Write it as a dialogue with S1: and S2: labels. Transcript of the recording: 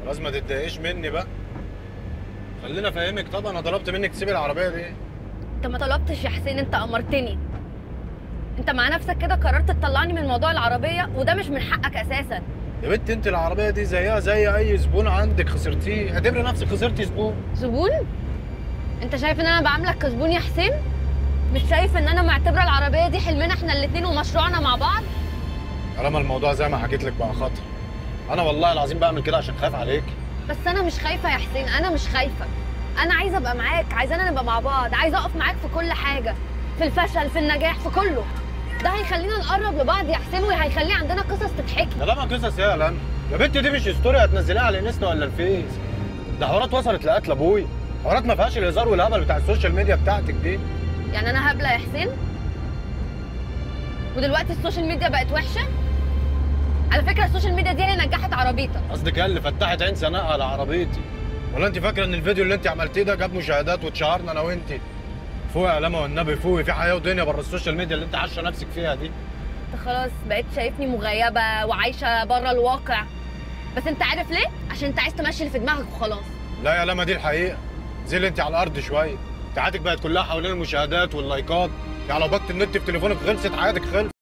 S1: خلاص ما تتضايقيش مني بقى. خليني افهمك. طبعا انا طلبت منك تسيبي العربيه دي.
S2: انت ما طلبتش يا حسين، انت امرتني. انت مع نفسك كده قررت تطلعني من موضوع العربيه، وده مش من حقك اساسا.
S1: يا بنت انت العربيه دي زيها زي اي زبون عندك، خسرتيه اعتبري نفسك خسرتي زبون.
S2: زبون؟ انت شايف ان انا بعاملك كزبون يا حسين؟ مش شايف ان انا معتبره العربيه دي حلمنا احنا الاتنين ومشروعنا مع بعض؟
S1: طالما الموضوع زي ما حكيت لك بقى خطر، انا والله العظيم بعمل كده عشان خايف عليك.
S2: بس انا مش خايفه يا حسين، انا مش خايفه. انا عايزه ابقى معاك، عايزانا نبقى مع بعض، عايزه اقف معاك في كل حاجه، في الفشل في النجاح في كله. ده هيخلينا نقرب لبعض يا حسين، وهيخلي عندنا قصص تتحكي.
S1: ده لما قصص ايه يا لم؟ يا بنت دي مش ستوري هتنزليها على الانستا ولا الفيس. ده حوارات وصلت لقتل ابويا، حوارات ما فيهاش الهزار والهبل بتاع السوشيال ميديا بتاعتك دي.
S2: يعني انا هبله يا حسين؟ ودلوقتي السوشيال ميديا بقت وحشه؟ على فكره السوشيال ميديا دي هي نجحت عربيتك.
S1: قصدك هي اللي فتحت عين سناء على عربيتي؟ ولا انت فاكره ان الفيديو اللي انت عملتيه ده جاب مشاهدات واتشهرنا انا وانت؟ فوقي يا لما والنبي فوقي، في حياه ودنيا بره السوشيال ميديا اللي انت عايشه نفسك فيها دي.
S2: انت خلاص بقيت شايفني مغيبه وعايشه بره الواقع. بس انت عارف ليه؟ عشان انت عايز تمشي اللي في دماغك وخلاص.
S1: لا يا لما دي الحقيقه. زي انت على الارض شويه. انت حياتك بقت كلها حوالين المشاهدات واللايكات. يعني لو باقه النت في تليفونك خلصت حياتك خلصت.